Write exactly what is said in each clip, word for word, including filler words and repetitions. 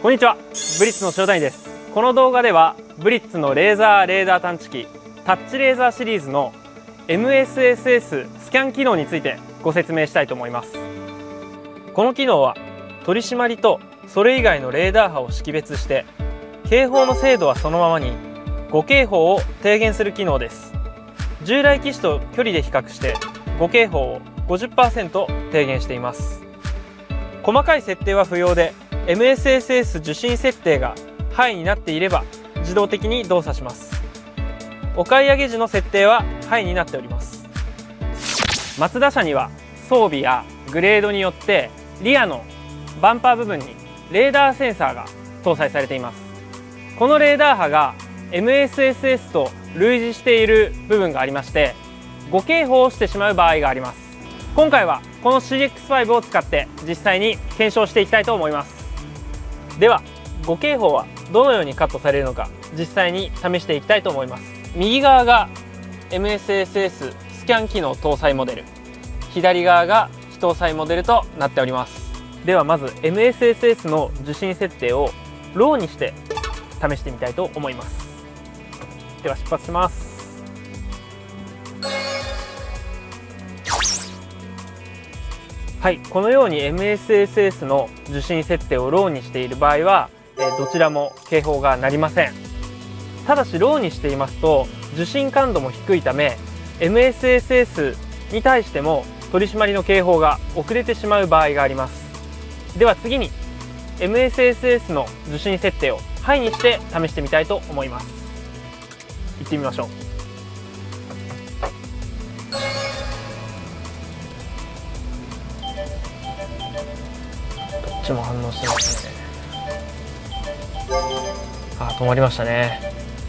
こんにちは、ブリッツの塩谷です。この動画ではブリッツのレーザーレーダー探知機タッチレーザーシリーズの エムエスエスエス スキャン機能についてご説明したいと思います。この機能は取り締まりとそれ以外のレーダー波を識別して警報の精度はそのままに誤警報を低減する機能です。従来機種と距離で比較して誤警報を ごじゅっパーセント 低減しています。細かい設定は不要で エムエスエスエス 受信設定がハイになっていれば自動的に動作します。お買い上げ時の設定はハイになっております。マツダ車には装備やグレードによってリアのバンパー部分にレーダーセンサーが搭載されています。このレーダー波が エムエスエスエス と類似している部分がありまして誤警報をしてしまう場合があります。今回はこの シーエックスファイブ を使って実際に検証していきたいと思います。では誤警報はどのようにカットされるのか実際に試していきたいと思います。右側が エムエスエスエス スキャン機能搭載モデル、左側が非搭載モデルとなっております。ではまず エムエスエスエス の受信設定をローにして試してみたいと思います。では出発します。はい、このように エムエスエスエス の受信設定をローにしている場合はどちらも警報が鳴りません。ただしローにしていますと受信感度も低いため エムエスエスエス に対しても取り締まりの警報が遅れてしまう場合があります。では次に エムエスエスエス の受信設定をハイにして試してみたいと思います。行ってみましょう。こっちも反応してますね。あ、止まりましたね。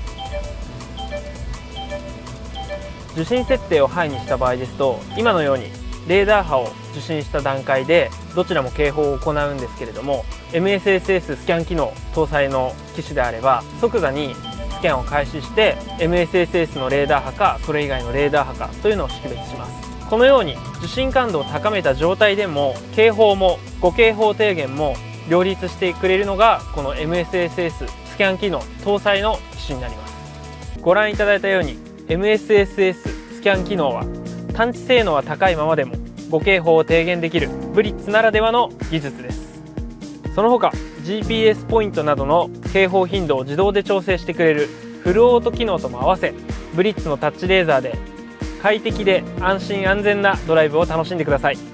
受信設定をハイにした場合ですと今のようにレーダー波を受信した段階でどちらも警報を行うんですけれども エムエスエスエス スキャン機能搭載の機種であれば即座にスキャンを開始して エムエスエスエス のレーダー波かそれ以外のレーダー波かというのを識別します。このように受信感度を高めた状態でも警報も誤警報低減も両立してくれるのがこの エムエスエスエス スキャン機能搭載の機種になります。ご覧いただいたように エムエスエスエス スキャン機能は探知性能は高いままでも誤警報を低減できるブリッツならではの技術です。その他 ジーピーエス ポイントなどの警報頻度を自動で調整してくれるフルオート機能とも合わせブリッツのタッチレーザーで快適で安心安全なドライブを楽しんでください。